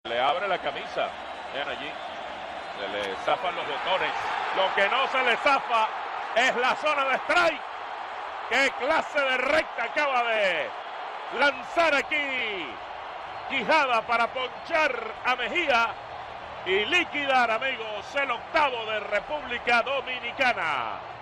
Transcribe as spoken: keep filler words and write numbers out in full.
Le abre la camisa. Vean allí. Se le zafan los botones. Lo que no se le zafa es la zona de strike. ¡Qué clase de recta acaba de lanzar aquí Quijada para ponchar a Mejía y liquidar, amigos, el octavo de República Dominicana!